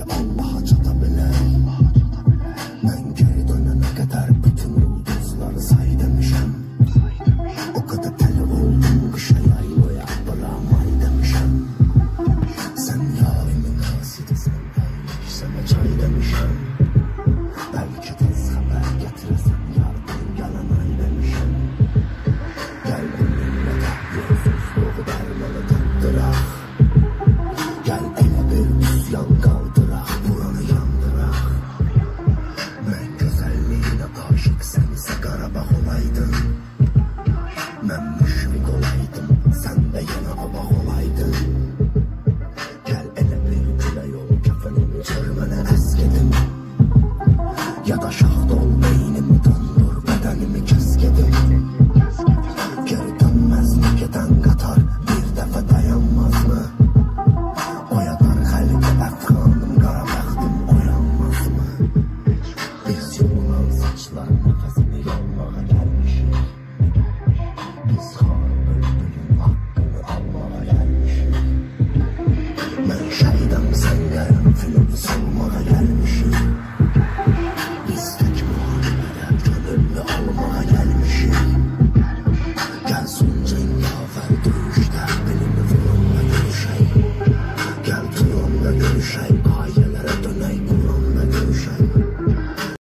ki Allah'a çata bilək. Mən geri dönənə qədər bütün ulduzları say demişəm. O qədər dəli oldum qışa yayloya bıramay demişəm. Sən yarimin asidisən, sənə çay demişəm. Bəlkə tez xəbər gətirəsən, yardım gələn ay demişəm. Gəl bu millətə yolsuzluğu dərmanı tatdıraq. Gəl elə bir üsyan qaldıraq, buranı yandıraq. Mən gözəlliyinə aşıq, sən isə Qarabağ olaydın. Mən müşfiq olaydım, sən də yenə abaq olaydın. Gəl elə bir gülə yol, kəfənimi çır mənə əskedim. Ya da şahd ol, beynimi dondur, bədənimi kəskedim. Geri dönməzmi gedən qatar, bir dəfə dayanmazmı? Oyadar xəlqi əfqanım, qara bəxtim oyanmazmı? Biz yorulan saçlarım